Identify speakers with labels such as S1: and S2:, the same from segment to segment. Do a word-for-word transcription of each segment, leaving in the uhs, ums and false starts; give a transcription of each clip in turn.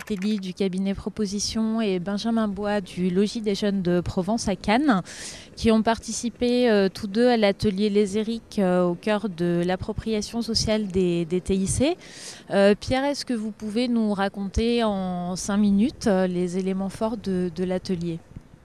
S1: Fratelli du cabinet Proposition et Benjamin Bois du Logis des Jeunes de Provence à Cannes, qui ont participé euh, tous deux à l'atelier Les Érics euh, au cœur de l'appropriation sociale des, des T I C. Euh, Pierre, est-ce que vous pouvez nous raconter en cinq minutes euh, les éléments forts de, de l'atelier ?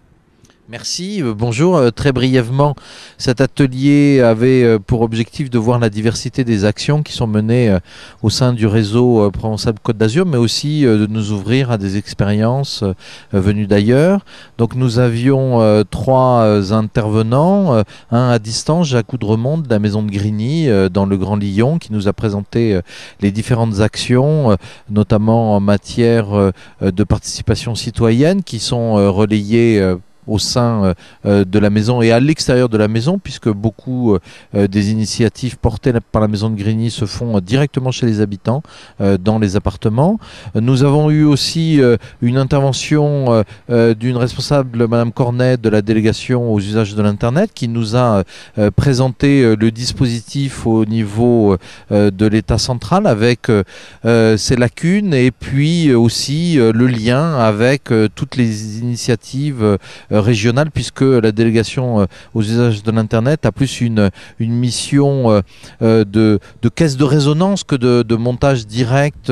S2: Merci, euh, bonjour. Euh, très brièvement, cet atelier avait euh, pour objectif de voir la diversité des actions qui sont menées euh, au sein du réseau euh, Provence-Alpes-Côte d'Azur, mais aussi euh, de nous ouvrir à des expériences euh, venues d'ailleurs. Donc nous avions euh, trois euh, intervenants, euh, un à distance, Jacques Oudremont de la maison de Grigny euh, dans le Grand Lyon, qui nous a présenté euh, les différentes actions, euh, notamment en matière euh, de participation citoyenne, qui sont euh, relayées euh, au sein euh, de la maison et à l'extérieur de la maison, puisque beaucoup euh, des initiatives portées par la maison de Grigny se font euh, directement chez les habitants, euh, dans les appartements. Nous avons eu aussi euh, une intervention euh, euh, d'une responsable, Madame Cornet, de la délégation aux usages de l'Internet, qui nous a euh, présenté euh, le dispositif au niveau euh, de l'État central, avec euh, ses lacunes, et puis aussi euh, le lien avec euh, toutes les initiatives euh, régionale, puisque la délégation aux usages de l'Internet a plus une, une mission de, de caisse de résonance que de, de montage direct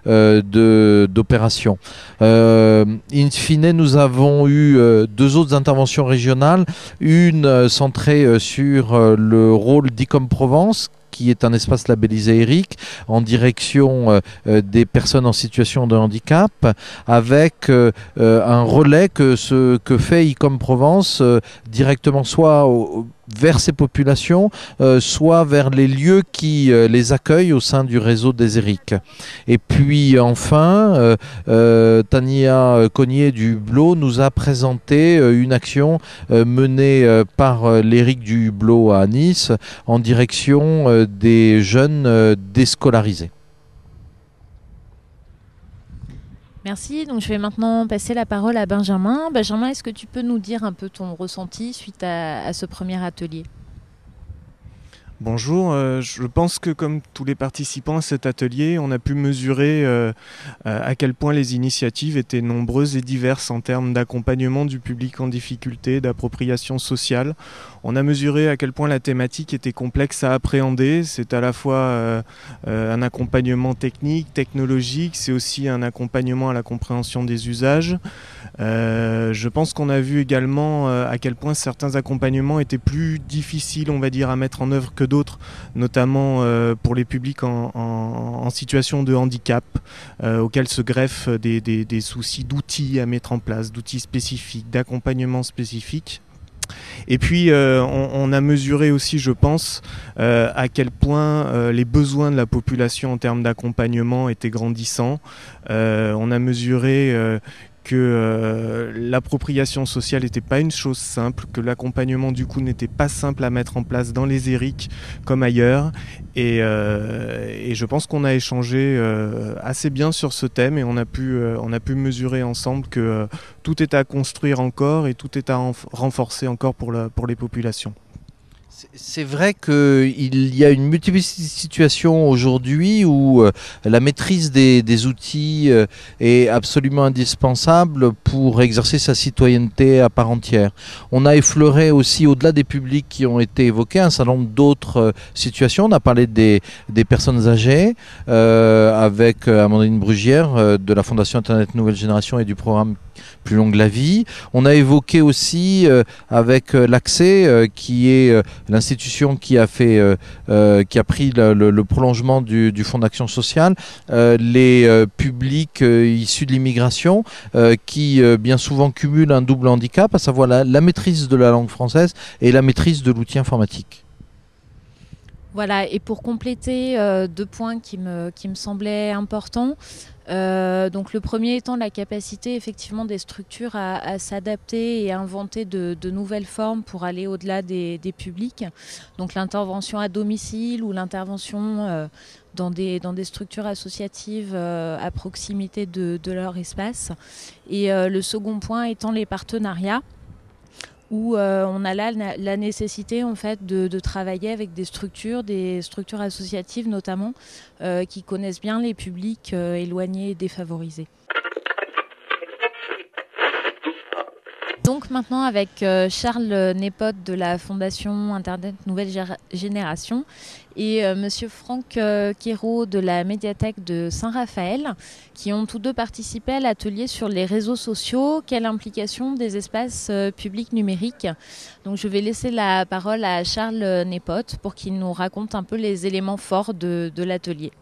S2: de, d'opérations. Euh, in fine, nous avons eu deux autres interventions régionales, une centrée sur le rôle d'Icom Provence, qui est un espace labellisé Éric, en direction euh, des personnes en situation de handicap, avec euh, un relais que, ce, que fait Icom Provence euh, directement soit au, vers ces populations, euh, soit vers les lieux qui euh, les accueillent au sein du réseau des Érics. Et puis enfin, euh, euh, Tania Cognier du Hublot nous a présenté euh, une action euh, menée euh, par euh, l'Éric du Hublot à Nice en direction euh, des jeunes euh, déscolarisés.
S1: Merci. Donc, je vais maintenant passer la parole à Benjamin. Benjamin, est-ce que tu peux nous dire un peu ton ressenti suite à, à ce premier atelier ?
S3: Bonjour, euh, je pense que comme tous les participants à cet atelier, on a pu mesurer euh, à quel point les initiatives étaient nombreuses et diverses en termes d'accompagnement du public en difficulté, d'appropriation sociale. On a mesuré à quel point la thématique était complexe à appréhender. C'est à la fois euh, euh, un accompagnement technique, technologique, c'est aussi un accompagnement à la compréhension des usages. Euh, je pense qu'on a vu également euh, à quel point certains accompagnements étaient plus difficiles, on va dire, à mettre en œuvre que d'autres, notamment euh, pour les publics en, en, en situation de handicap, euh, auxquels se greffent des, des, des soucis d'outils à mettre en place, d'outils spécifiques, d'accompagnement spécifique. Et puis euh, on, on a mesuré aussi, je pense, euh, à quel point euh, les besoins de la population en termes d'accompagnement étaient grandissants. Euh, on a mesuré euh, que euh, l'appropriation sociale n'était pas une chose simple, que l'accompagnement du coup n'était pas simple à mettre en place dans les Érics comme ailleurs. Et, euh, et je pense qu'on a échangé euh, assez bien sur ce thème et on a pu, euh, on a pu mesurer ensemble que euh, tout est à construire encore et tout est à renf- renforcer encore pour, la, pour les populations.
S2: C'est vrai qu'il y a une multiplicité de situations aujourd'hui où euh, la maîtrise des, des outils euh, est absolument indispensable pour exercer sa citoyenneté à part entière. On a effleuré aussi, au-delà des publics qui ont été évoqués, un certain nombre d'autres euh, situations. On a parlé des, des personnes âgées euh, avec Amandine Brugière euh, de la Fondation Internet Nouvelle Génération et du programme Plus longue la vie. On a évoqué aussi euh, avec euh, l'accès euh, qui est euh, l'institution qui a fait, euh, euh, qui a pris le, le, le prolongement du, du Fonds d'action sociale, euh, les euh, publics euh, issus de l'immigration euh, qui euh, bien souvent cumulent un double handicap, à savoir la, la maîtrise de la langue française et la maîtrise de l'outil informatique.
S1: Voilà, et pour compléter euh, deux points qui me, qui me semblaient importants. Euh, donc le premier étant la capacité effectivement des structures à, à s'adapter et à inventer de, de nouvelles formes pour aller au-delà des, des publics. Donc l'intervention à domicile ou l'intervention euh, dans, des, dans des structures associatives euh, à proximité de, de leur espace. Et euh, le second point étant les partenariats, où euh, on a là la nécessité en fait de, de travailler avec des structures, des structures associatives notamment, euh, qui connaissent bien les publics euh, éloignés et défavorisés. donc maintenant avec euh, Charles Nepot de la Fondation Internet Nouvelle Gér- Génération et euh, Monsieur Franck euh, Quérault de la médiathèque de Saint-Raphaël, qui ont tous deux participé à l'atelier sur les réseaux sociaux, quelle implication des espaces euh, publics numériques. Donc je vais laisser la parole à Charles Nepot pour qu'il nous raconte un peu les éléments forts de, de l'atelier.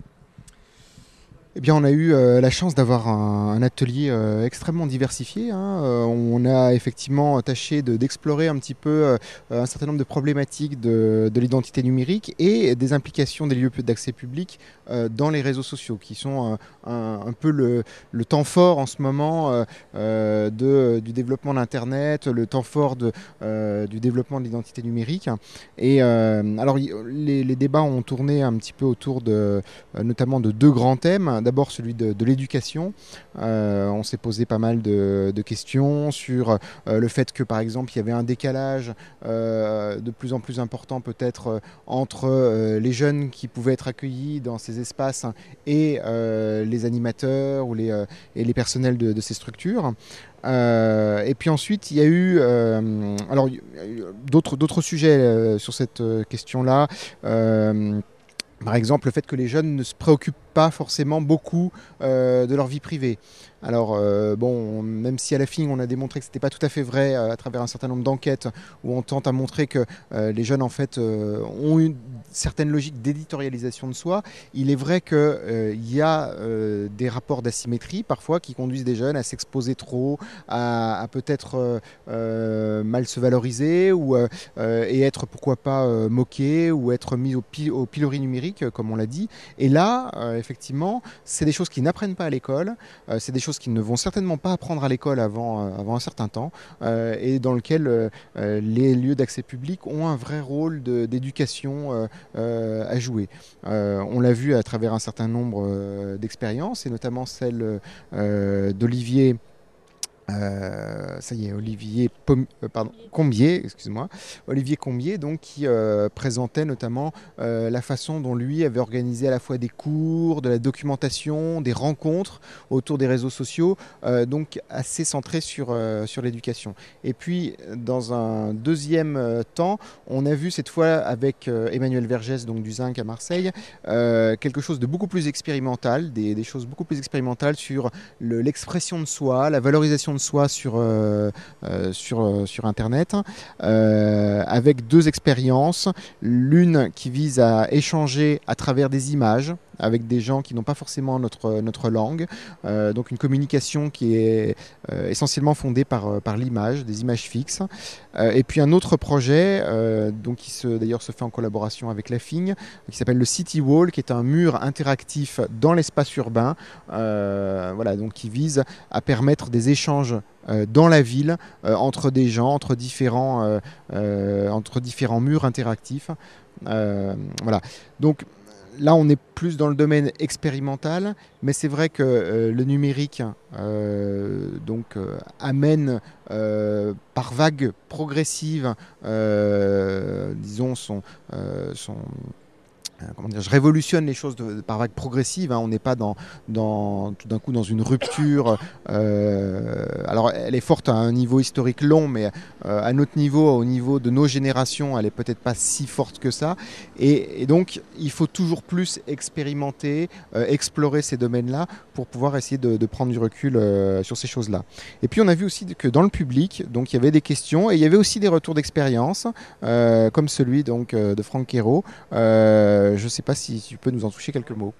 S4: Eh bien, on a eu euh, la chance d'avoir un, un atelier euh, extrêmement diversifié. Hein. Euh, on a effectivement tâché de, d'explorer un petit peu euh, un certain nombre de problématiques de, de l'identité numérique et des implications des lieux d'accès public euh, dans les réseaux sociaux, qui sont euh, un, un peu le, le temps fort en ce moment euh, euh, de, du développement d'Internet, le temps fort de, euh, du développement de l'identité numérique. Et euh, alors, les, les débats ont tourné un petit peu autour de, euh, notamment de deux grands thèmes. D'abord celui de, de l'éducation. Euh, on s'est posé pas mal de, de questions sur euh, le fait que par exemple il y avait un décalage euh, de plus en plus important peut-être euh, entre euh, les jeunes qui pouvaient être accueillis dans ces espaces et euh, les animateurs ou les, euh, et les personnels de, de ces structures. Euh, et puis ensuite, il y a eu, euh, alors, il y a eu d'autres, d'autres sujets euh, sur cette euh, question-là. Euh, Par exemple, le fait que les jeunes ne se préoccupent pas forcément beaucoup euh, de leur vie privée. Alors, euh, bon, même si à la fin, on a démontré que ce n'était pas tout à fait vrai euh, à travers un certain nombre d'enquêtes où on tente à montrer que euh, les jeunes, en fait, euh, ont une certaine logique d'éditorialisation de soi, il est vrai qu'il euh, y a euh, des rapports d'asymétrie, parfois, qui conduisent des jeunes à s'exposer trop, à, à peut-être euh, euh, mal se valoriser ou, euh, et être, pourquoi pas, euh, moqué ou être mis au, pi- au pilori numérique, comme on l'a dit. Et là, euh, effectivement, c'est des choses qu'ils n'apprennent pas à l'école, euh, c'est des choses qu'ils ne vont certainement pas apprendre à l'école avant, euh, avant un certain temps, euh, et dans lequel euh, les lieux d'accès public ont un vrai rôle de, d'éducation euh, euh, à jouer. Euh, on l'a vu à travers un certain nombre euh, d'expériences, et notamment celle euh, d'Olivier. Euh, ça y est, Olivier Pom- euh, pardon, Combier, excuse-moi, Olivier Combier, donc qui euh, présentait notamment euh, la façon dont lui avait organisé à la fois des cours, de la documentation, des rencontres autour des réseaux sociaux, euh, donc assez centré sur euh, sur l'éducation. Et puis dans un deuxième euh, temps, on a vu cette fois avec euh, Emmanuel Vergès, donc du Zinc à Marseille, euh, quelque chose de beaucoup plus expérimental, des, des choses beaucoup plus expérimentales sur le, l'expression de soi, la valorisation de soi sur, euh, euh, sur, euh, sur Internet, euh, avec deux expériences. L'une qui vise à échanger à travers des images avec des gens qui n'ont pas forcément notre, notre langue. Euh, donc une communication qui est euh, essentiellement fondée par, par l'image, des images fixes. Euh, et puis un autre projet, euh, donc qui se, d'ailleurs se fait en collaboration avec la F I N, qui s'appelle le City Wall, qui est un mur interactif dans l'espace urbain, euh, voilà, donc qui vise à permettre des échanges euh, dans la ville euh, entre des gens, entre différents, euh, euh, entre différents murs interactifs. Euh, voilà. Donc là, on est plus dans le domaine expérimental, mais c'est vrai que euh, le numérique euh, donc, euh, amène euh, par vagues progressives, euh, disons, son, euh, son comment dire, je révolutionne les choses de, de, par vague progressive. Hein. On n'est pas dans, dans, tout d'un coup dans une rupture. Euh, alors, elle est forte à un niveau historique long, mais euh, à notre niveau, au niveau de nos générations, elle est peut-être pas si forte que ça. Et, et donc, il faut toujours plus expérimenter, euh, explorer ces domaines-là pour pouvoir essayer de, de prendre du recul euh, sur ces choses-là. Et puis, on a vu aussi que dans le public, donc, il y avait des questions et il y avait aussi des retours d'expérience, euh, comme celui donc, euh, de Franck Quérault. Euh, je ne sais pas si tu peux nous en toucher quelques mots.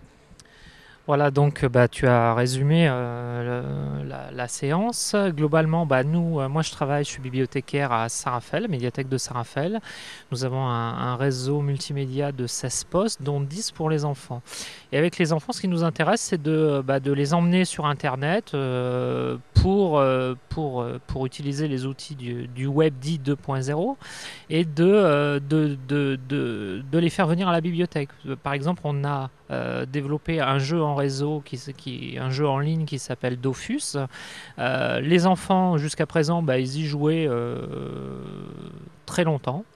S5: Voilà, donc bah, tu as résumé euh, le, la, la séance. Globalement, bah, nous, euh, moi je travaille, je suis bibliothécaire à Saint-Raphaël, médiathèque de Saint-Raphaël. Nous avons un, un réseau multimédia de seize postes, dont dix pour les enfants. Et avec les enfants, ce qui nous intéresse, c'est de, bah, de les emmener sur Internet euh, pour, euh, pour, pour utiliser les outils du, du web dit deux point zéro et de, euh, de, de, de, de les faire venir à la bibliothèque. Par exemple, on a euh, développé un jeu en réseau, qui, qui, un jeu en ligne qui s'appelle Dofus. Euh, les enfants, jusqu'à présent, bah, ils y jouaient euh, très longtemps.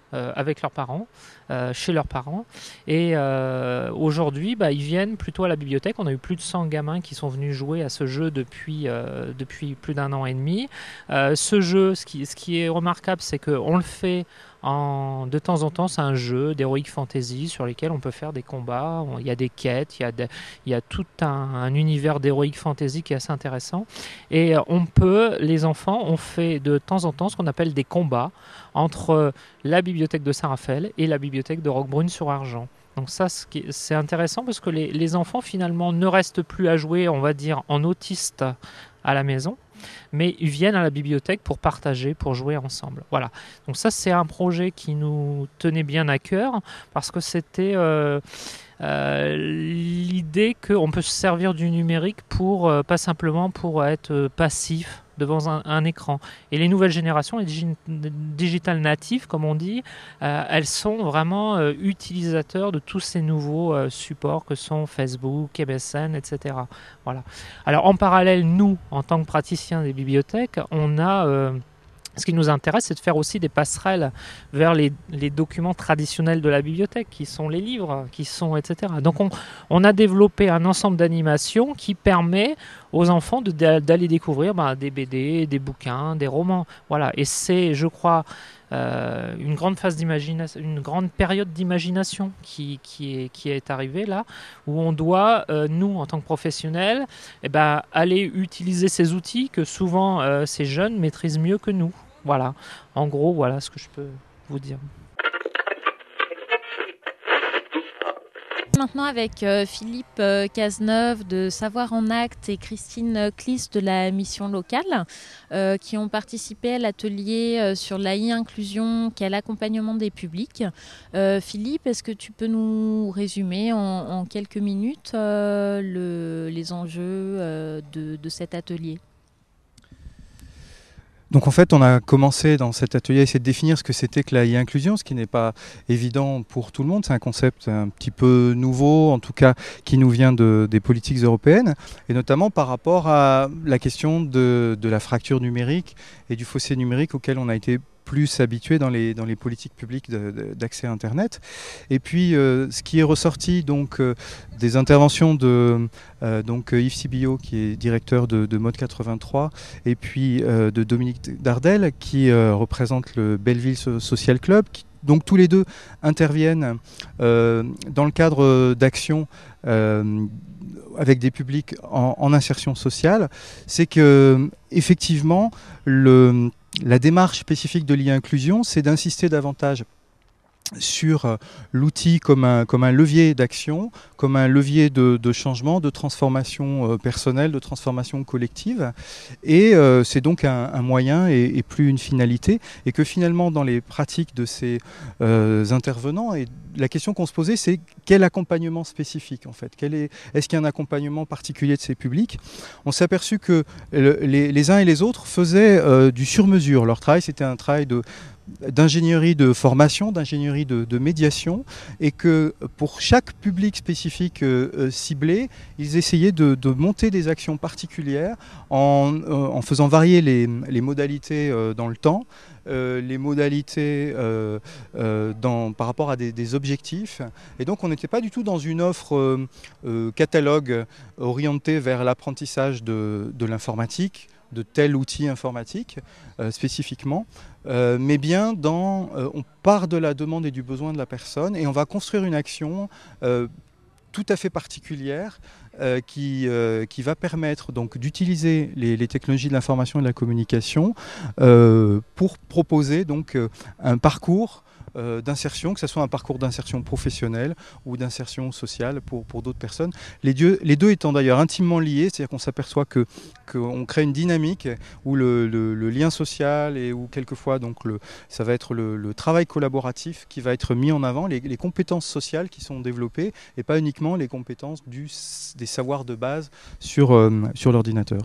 S5: euh, avec leurs parents, euh, chez leurs parents. Et euh, aujourd'hui, bah, ils viennent plutôt à la bibliothèque. On a eu plus de cent gamins qui sont venus jouer à ce jeu depuis, euh, depuis plus d'un an et demi. Euh, ce jeu, ce qui, ce qui est remarquable, c'est qu'on le fait en, de temps en temps. C'est un jeu d'heroic fantasy sur lequel on peut faire des combats. Il y a des quêtes, il y a, de, il y a tout un, un univers d'heroic fantasy qui est assez intéressant. Et on peut, les enfants, on fait de temps en temps ce qu'on appelle des combats entre la bibliothèque de Saint-Raphaël et la bibliothèque de Roquebrune-sur-Argent. Donc ça, c'est intéressant parce que les, les enfants, finalement, ne restent plus à jouer, on va dire, en autiste à la maison, mais ils viennent à la bibliothèque pour partager, pour jouer ensemble. Voilà. Donc ça, c'est un projet qui nous tenait bien à cœur parce que c'était euh, euh, l'idée qu'on peut se servir du numérique pour, euh, pas simplement pour être euh, passif devant un, un écran. Et les nouvelles générations, les digi digital natives, comme on dit, euh, elles sont vraiment euh, utilisateurs de tous ces nouveaux euh, supports que sont Facebook, M S N, et cetera. Voilà. Alors en parallèle, nous, en tant que praticiens des bibliothèques, on a... Euh, ce qui nous intéresse, c'est de faire aussi des passerelles vers les, les documents traditionnels de la bibliothèque, qui sont les livres, qui sont, et cetera. Donc on, on a développé un ensemble d'animations qui permet aux enfants d'aller découvrir bah, des B D, des bouquins, des romans. Voilà. Et c'est, je crois, euh, une grande phase d'imagination, une grande période d'imagination qui, qui, est, qui est arrivée là, où on doit, euh, nous, en tant que professionnels, eh ben, aller utiliser ces outils que souvent euh, ces jeunes maîtrisent mieux que nous. Voilà, en gros, voilà ce que je peux vous dire.
S1: Maintenant avec euh, Philippe euh, Cazeneuve de Savoir en Actes et Christine Clis de la mission locale euh, qui ont participé à l'atelier euh, sur l'A I inclusion qui est l'accompagnement des publics. Euh, Philippe, est-ce que tu peux nous résumer en, en quelques minutes euh, le, les enjeux euh, de, de cet atelier ?
S6: Donc en fait, on a commencé dans cet atelier à essayer de définir ce que c'était que l'A I inclusion, ce qui n'est pas évident pour tout le monde. C'est un concept un petit peu nouveau, en tout cas qui nous vient de, des politiques européennes, et notamment par rapport à la question de, de la fracture numérique et du fossé numérique auquel on a été plus habitué dans les, dans les politiques publiques d'accès à Internet. Et puis, euh, ce qui est ressorti donc, euh, des interventions de euh, donc, Yves Sibillot, qui est directeur de, de Mode quatre-vingt-trois, et puis euh, de Dominique Dardel, qui euh, représente le Belleville Social Club, qui, donc tous les deux interviennent euh, dans le cadre d'actions euh, avec des publics en, en insertion sociale. C'est que, effectivement, le la démarche spécifique de l'I A inclusion, c'est d'insister davantage sur l'outil comme un, comme un levier d'action, comme un levier de, de changement, de transformation euh, personnelle, de transformation collective. Et euh, c'est donc un, un moyen et, et plus une finalité. Et que finalement, dans les pratiques de ces euh, intervenants, et la question qu'on se posait, c'est quel accompagnement spécifique en fait ? Quel est, est-ce qu'il y a un accompagnement particulier de ces publics ? On s'est aperçu que le, les, les uns et les autres faisaient euh, du sur-mesure. Leur travail, c'était un travail de d'ingénierie de formation, d'ingénierie de, de médiation, et que pour chaque public spécifique euh, ciblé, ils essayaient de, de monter des actions particulières en, euh, en faisant varier les, les modalités euh, dans le temps, euh, les modalités euh, euh, dans, par rapport à des, des objectifs. Et donc on n'était pas du tout dans une offre euh, euh, catalogue orientée vers l'apprentissage de, de l'informatique, de tel outil informatique euh, spécifiquement, euh, mais bien dans, euh, on part de la demande et du besoin de la personne et on va construire une action euh, tout à fait particulière euh, qui, euh, qui va permettre donc d'utiliser les, les technologies de l'information et de la communication euh, pour proposer donc euh, un parcours Euh, d'insertion, que ce soit un parcours d'insertion professionnelle ou d'insertion sociale pour, pour d'autres personnes. Les deux, les deux étant d'ailleurs intimement liés, c'est-à-dire qu'on s'aperçoit que, qu'on crée une dynamique où le, le, le lien social et où quelquefois donc le, ça va être le, le travail collaboratif qui va être mis en avant, les, les compétences sociales qui sont développées et pas uniquement les compétences du, des savoirs de base sur, euh, sur l'ordinateur.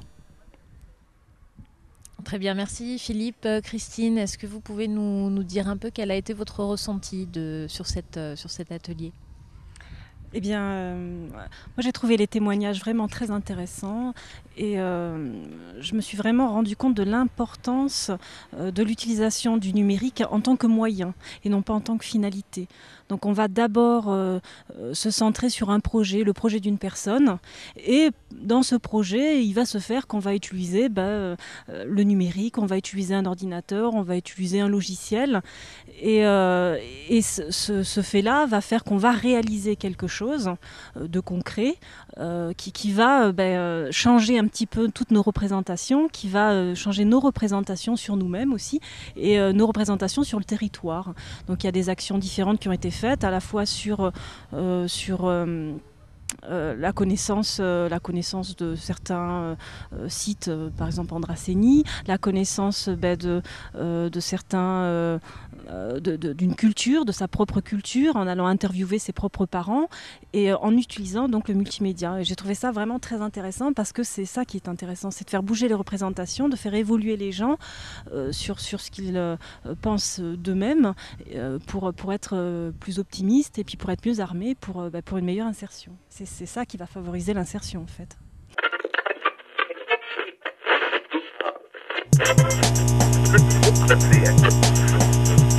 S1: Très bien, merci Philippe. Euh, Christine, est-ce que vous pouvez nous, nous dire un peu quel a été votre ressenti de, sur, cette, euh, sur cet atelier ?
S7: Eh bien, euh, moi j'ai trouvé les témoignages vraiment très intéressants et euh, je me suis vraiment rendu compte de l'importance euh, de l'utilisation du numérique en tant que moyen et non pas en tant que finalité. Donc on va d'abord euh, se centrer sur un projet, le projet d'une personne, et dans ce projet, il va se faire qu'on va utiliser bah, euh, le numérique, on va utiliser un ordinateur, on va utiliser un logiciel, et, euh, et ce, ce, ce fait-là va faire qu'on va réaliser quelque chose de concret euh, qui, qui va euh, ben, changer un petit peu toutes nos représentations, qui va euh, changer nos représentations sur nous-mêmes aussi et euh, nos représentations sur le territoire. Donc il y a des actions différentes qui ont été faites à la fois sur, euh, sur euh, Euh, la connaissance, euh, la connaissance de certains euh, sites, euh, par exemple Andrasseni, la connaissance euh, ben, de, euh, de certains, euh, de, de, d'une culture, de sa propre culture, en allant interviewer ses propres parents et euh, en utilisant donc le multimédia. Et j'ai trouvé ça vraiment très intéressant parce que c'est ça qui est intéressant, c'est de faire bouger les représentations, de faire évoluer les gens euh, sur, sur ce qu'ils euh, pensent d'eux-mêmes euh, pour, pour être euh, plus optimistes et puis pour être mieux armés pour, euh, ben, pour une meilleure insertion. C'est, c'est ça qui va favoriser l'insertion en fait.
S8: Let's see it.